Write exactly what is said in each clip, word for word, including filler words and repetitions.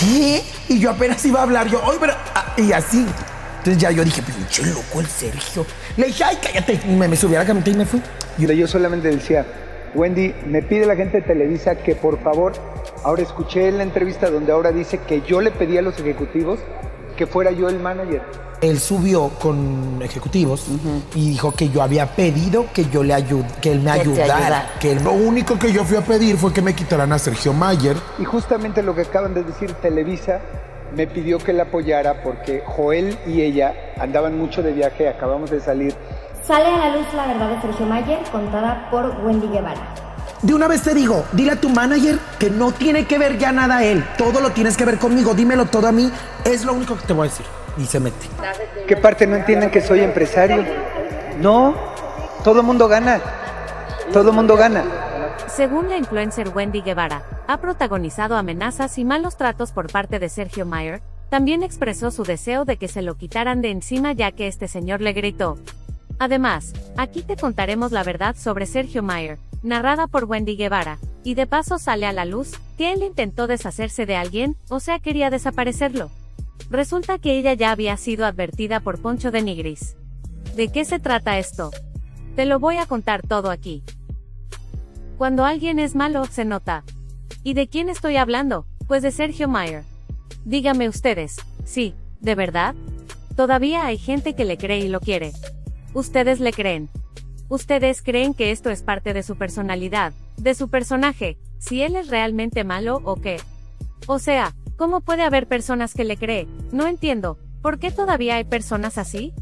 ¿qué? Y yo apenas iba a hablar, yo, oye, pero... ah, y así. Entonces ya yo dije, pinche loco el Sergio. Le dije, ay, cállate. Y me, me subí a la camioneta y me fui. Y yo solamente decía, Wendy, me pide la gente de Televisa que por favor, ahora escuché en la entrevista donde ahora dice que yo le pedí a los ejecutivos que fuera yo el manager. Él subió con ejecutivos uh-huh. y dijo que yo había pedido que yo le ayude, que él me ayudara. Que él... Lo único que yo fui a pedir fue que me quitaran a Sergio Mayer. Y justamente lo que acaban de decir, Televisa me pidió que la apoyara porque Joel y ella andaban mucho de viaje, acabamos de salir. Sale a la luz la verdad de Sergio Mayer, contada por Wendy Guevara. De una vez te digo, dile a tu manager que no tiene que ver ya nada él. Todo lo tienes que ver conmigo, dímelo todo a mí. Es lo único que te voy a decir. Y se mete. ¿Qué parte no entienden que soy empresario? No, todo el mundo gana. Todo el mundo gana. Según la influencer Wendy Guevara, ha protagonizado amenazas y malos tratos por parte de Sergio Mayer. También expresó su deseo de que se lo quitaran de encima ya que este señor le gritó. Además, aquí te contaremos la verdad sobre Sergio Mayer, narrada por Wendy Guevara, y de paso sale a la luz que él intentó deshacerse de alguien, o sea quería desaparecerlo. Resulta que ella ya había sido advertida por Poncho de Nigris. ¿De qué se trata esto? Te lo voy a contar todo aquí. Cuando alguien es malo, se nota. ¿Y de quién estoy hablando? Pues de Sergio Mayer. Díganme ustedes, sí, ¿de verdad? Todavía hay gente que le cree y lo quiere. ¿Ustedes le creen? ¿Ustedes creen que esto es parte de su personalidad, de su personaje, si él es realmente malo o qué? O sea, ¿cómo puede haber personas que le creen? No entiendo, ¿por qué todavía hay personas así?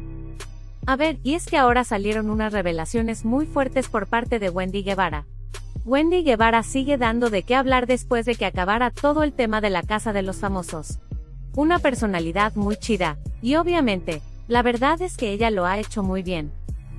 A ver, y es que ahora salieron unas revelaciones muy fuertes por parte de Wendy Guevara. Wendy Guevara sigue dando de qué hablar después de que acabara todo el tema de la Casa de los Famosos. Una personalidad muy chida, y obviamente, la verdad es que ella lo ha hecho muy bien.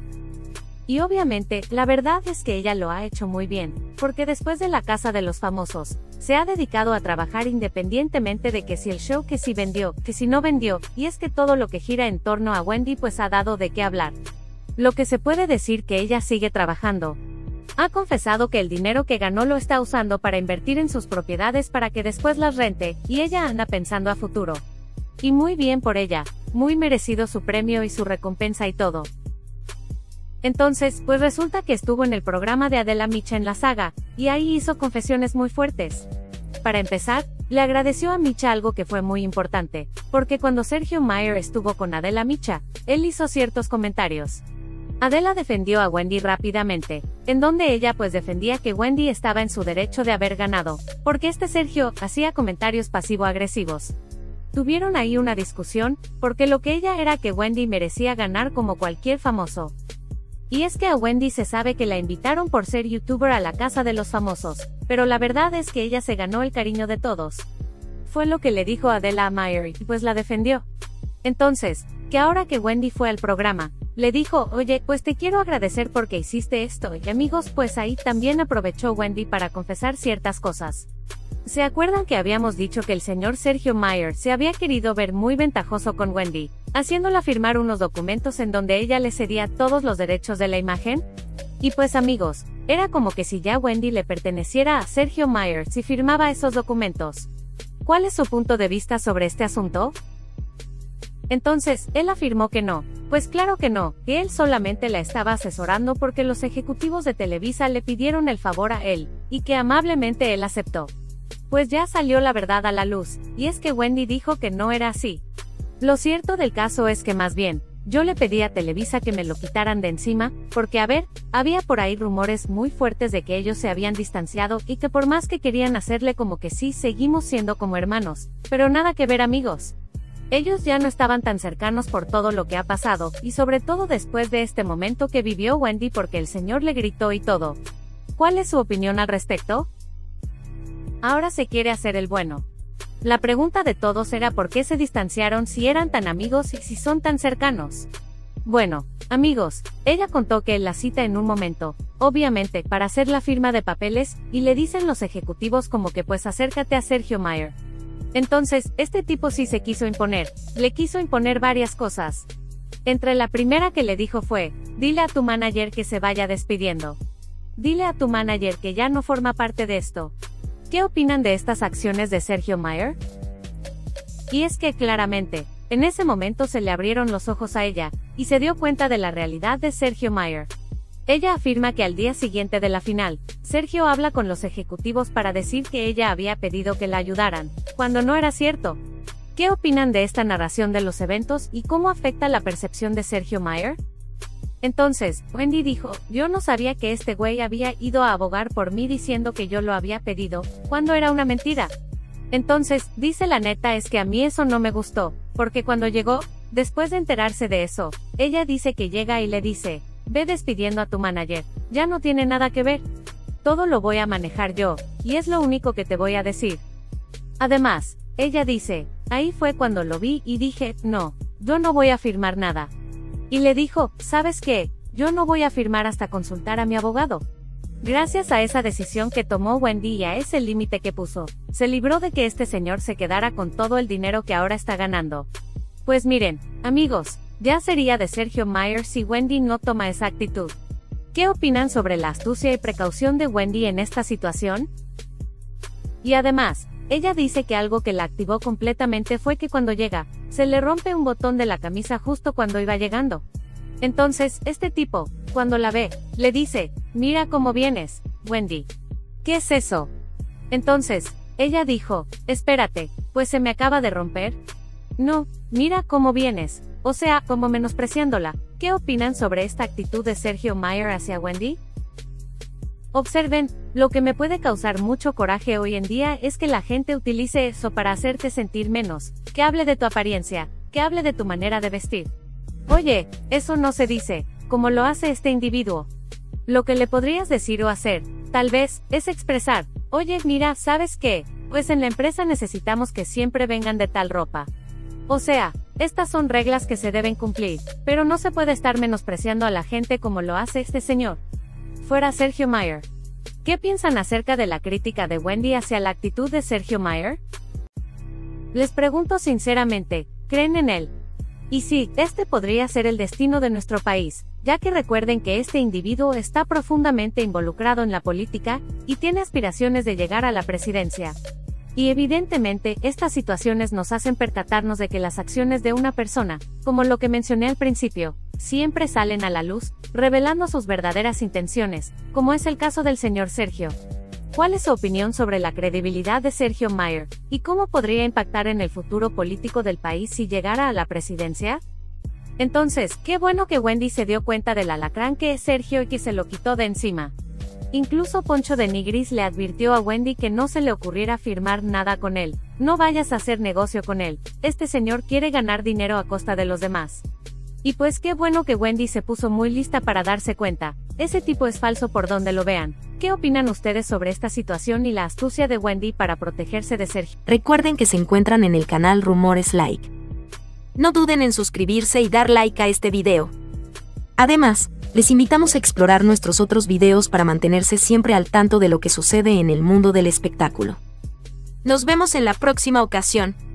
Y obviamente, la verdad es que ella lo ha hecho muy bien, porque después de la Casa de los Famosos, se ha dedicado a trabajar independientemente de que si el show que sí vendió, que si no vendió, y es que todo lo que gira en torno a Wendy pues ha dado de qué hablar. Lo que se puede decir que ella sigue trabajando. Ha confesado que el dinero que ganó lo está usando para invertir en sus propiedades para que después las rente, y ella anda pensando a futuro. Y muy bien por ella, muy merecido su premio y su recompensa y todo. Entonces, pues resulta que estuvo en el programa de Adela Micha en la saga, y ahí hizo confesiones muy fuertes. Para empezar, le agradeció a Micha algo que fue muy importante, porque cuando Sergio Mayer estuvo con Adela Micha, él hizo ciertos comentarios. Adela defendió a Wendy rápidamente, en donde ella pues defendía que Wendy estaba en su derecho de haber ganado, porque este Sergio hacía comentarios pasivo-agresivos. Tuvieron ahí una discusión, porque lo que ella era que Wendy merecía ganar como cualquier famoso. Y es que a Wendy se sabe que la invitaron por ser youtuber a la Casa de los Famosos, pero la verdad es que ella se ganó el cariño de todos. Fue lo que le dijo Adela a Mayer y pues la defendió. Entonces, que ahora que Wendy fue al programa, le dijo, oye, pues te quiero agradecer porque hiciste esto, y amigos pues ahí también aprovechó Wendy para confesar ciertas cosas. ¿Se acuerdan que habíamos dicho que el señor Sergio Mayer se había querido ver muy ventajoso con Wendy, haciéndola firmar unos documentos en donde ella le cedía todos los derechos de la imagen? Y pues amigos, era como que si ya Wendy le perteneciera a Sergio Mayer si firmaba esos documentos. ¿Cuál es su punto de vista sobre este asunto? Entonces, él afirmó que no, pues claro que no, que él solamente la estaba asesorando porque los ejecutivos de Televisa le pidieron el favor a él, y que amablemente él aceptó. Pues ya salió la verdad a la luz, y es que Wendy dijo que no era así. Lo cierto del caso es que más bien, yo le pedí a Televisa que me lo quitaran de encima, porque a ver, había por ahí rumores muy fuertes de que ellos se habían distanciado y que por más que querían hacerle como que sí, seguimos siendo como hermanos, pero nada que ver amigos. Ellos ya no estaban tan cercanos por todo lo que ha pasado, y sobre todo después de este momento que vivió Wendy porque el señor le gritó y todo. ¿Cuál es su opinión al respecto? Ahora se quiere hacer el bueno. La pregunta de todos era por qué se distanciaron si eran tan amigos y si son tan cercanos. Bueno, amigos, ella contó que él la cita en un momento, obviamente, para hacer la firma de papeles, y le dicen los ejecutivos como que pues acércate a Sergio Mayer. Entonces, este tipo sí se quiso imponer, le quiso imponer varias cosas. Entre la primera que le dijo fue, dile a tu manager que se vaya despidiendo. Dile a tu manager que ya no forma parte de esto. ¿Qué opinan de estas acciones de Sergio Mayer? Y es que, claramente, en ese momento se le abrieron los ojos a ella, y se dio cuenta de la realidad de Sergio Mayer. Ella afirma que al día siguiente de la final, Sergio habla con los ejecutivos para decir que ella había pedido que la ayudaran, cuando no era cierto. ¿Qué opinan de esta narración de los eventos y cómo afecta la percepción de Sergio Mayer? Entonces, Wendy dijo, yo no sabía que este güey había ido a abogar por mí diciendo que yo lo había pedido, cuando era una mentira. Entonces, dice la neta es que a mí eso no me gustó, porque cuando llegó, después de enterarse de eso, ella dice que llega y le dice, ve despidiendo a tu manager, ya no tiene nada que ver. Todo lo voy a manejar yo, y es lo único que te voy a decir. Además, ella dice, ahí fue cuando lo vi y dije, no, yo no voy a firmar nada. Y le dijo, ¿sabes qué? Yo no voy a firmar hasta consultar a mi abogado. Gracias a esa decisión que tomó Wendy y a ese límite que puso, se libró de que este señor se quedara con todo el dinero que ahora está ganando. Pues miren, amigos, ya sería de Sergio Mayer si Wendy no toma esa actitud. ¿Qué opinan sobre la astucia y precaución de Wendy en esta situación? Y además, ella dice que algo que la activó completamente fue que cuando llega, se le rompe un botón de la camisa justo cuando iba llegando. Entonces, este tipo, cuando la ve, le dice, mira cómo vienes, Wendy. ¿Qué es eso? Entonces, ella dijo, espérate, pues se me acaba de romper. No, mira cómo vienes, o sea, como menospreciándola. ¿Qué opinan sobre esta actitud de Sergio Mayer hacia Wendy? Observen, lo que me puede causar mucho coraje hoy en día es que la gente utilice eso para hacerte sentir menos, que hable de tu apariencia, que hable de tu manera de vestir. Oye, eso no se dice, como lo hace este individuo. Lo que le podrías decir o hacer, tal vez, es expresar, oye, mira, ¿sabes qué? Pues en la empresa necesitamos que siempre vengan de tal ropa. O sea, estas son reglas que se deben cumplir, pero no se puede estar menospreciando a la gente como lo hace este señor. Fuera Sergio Mayer. ¿Qué piensan acerca de la crítica de Wendy hacia la actitud de Sergio Mayer? Les pregunto sinceramente, ¿creen en él? Y sí, este podría ser el destino de nuestro país, ya que recuerden que este individuo está profundamente involucrado en la política, y tiene aspiraciones de llegar a la presidencia. Y evidentemente, estas situaciones nos hacen percatarnos de que las acciones de una persona, como lo que mencioné al principio, siempre salen a la luz, revelando sus verdaderas intenciones, como es el caso del señor Sergio. ¿Cuál es su opinión sobre la credibilidad de Sergio Mayer, y cómo podría impactar en el futuro político del país si llegara a la presidencia? Entonces, qué bueno que Wendy se dio cuenta del alacrán que es Sergio y que se lo quitó de encima. Incluso Poncho de Nigris le advirtió a Wendy que no se le ocurriera firmar nada con él. No vayas a hacer negocio con él, este señor quiere ganar dinero a costa de los demás. Y pues qué bueno que Wendy se puso muy lista para darse cuenta, ese tipo es falso por donde lo vean. ¿Qué opinan ustedes sobre esta situación y la astucia de Wendy para protegerse de Sergio? Recuerden que se encuentran en el canal Rumores Like. No duden en suscribirse y dar like a este video. Además, les invitamos a explorar nuestros otros videos para mantenerse siempre al tanto de lo que sucede en el mundo del espectáculo. Nos vemos en la próxima ocasión.